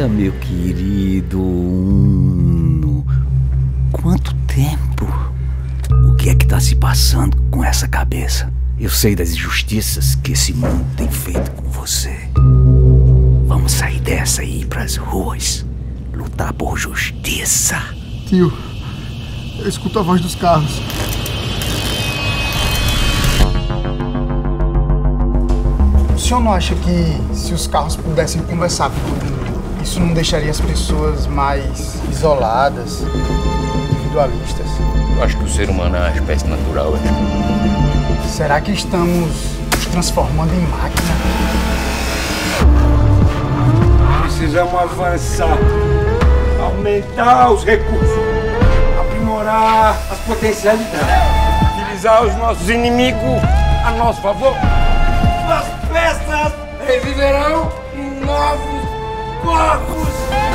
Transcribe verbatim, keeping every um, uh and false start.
dia, meu querido Uno. Quanto tempo? O que é que tá se passando com essa cabeça? Eu sei das injustiças que esse mundo tem feito com você. Vamos sair dessa e ir pras ruas. Lutar por justiça. Tio, eu escuto a voz dos carros. O senhor não acha que se os carros pudessem conversar com todo mundo, isso não deixaria as pessoas mais isoladas, individualistas? Eu acho que o ser humano é uma espécie natural. Né? Será que estamos nos transformando em máquina? Precisamos avançar, aumentar os recursos, aprimorar as potencialidades, utilizar os nossos inimigos a nosso favor. As peças reviverão em novos corpos.